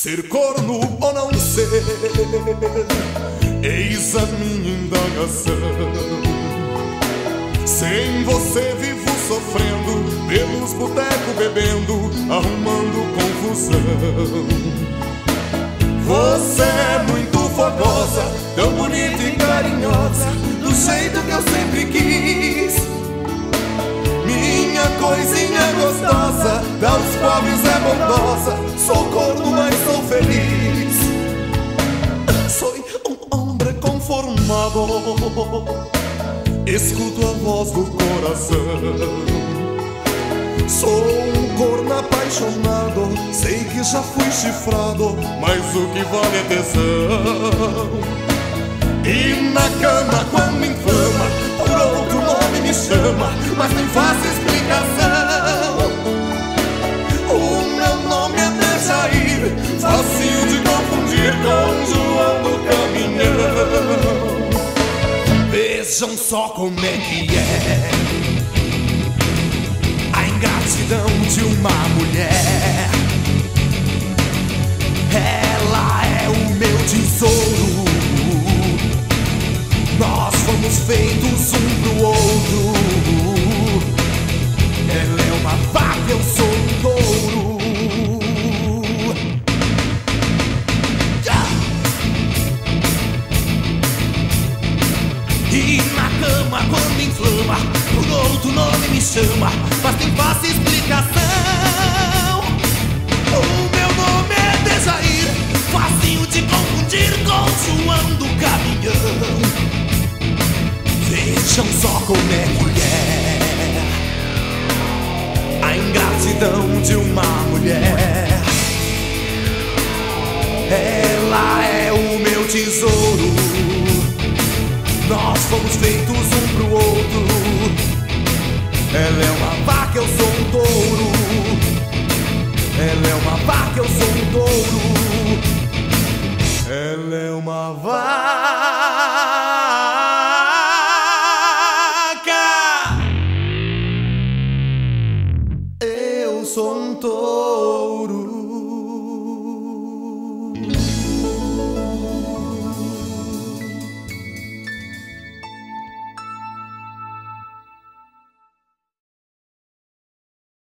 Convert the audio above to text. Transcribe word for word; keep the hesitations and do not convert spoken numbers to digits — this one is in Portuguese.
Ser corno ou não ser, eis a minha indagação. Sem você vivo sofrendo, pelos botecos bebendo, arrumando confusão. Você é muito fogosa, tão bonita e carinhosa, do jeito que eu sempre quis. Minha coisinha gostosa, aos pobres é bondosa, sou corno, mas sou feliz. Sou um homem conformado, escuto a voz do coração. Sou um corno apaixonado, sei que já fui chifrado, mas o que vale é tesão. E na cama quando me inflama, por outro nome me chama, mas nem faço explicação. O meu nome é Dejair, facinho de confundir com João do Caminhão. Vejam só como é que é a ingratidão de uma mulher. Ela é o meu tesouro, nós fomos feitos um pro outro. Ela é uma vaca, eu sou um touro. E na cama quando me inflama, por outro nome me chama, mas tem fácil explicação. O meu nome é Dejair, facinho de confundir com João do Caminhão. Vejam só como é que é a ingratidão de uma mulher. Ela é o meu tesouro, nós fomos feitos um pro outro. Ela é uma vaca, eu sou um touro. Ela é uma vaca, eu sou um touro. Ela é uma vaca, eu sou um touro.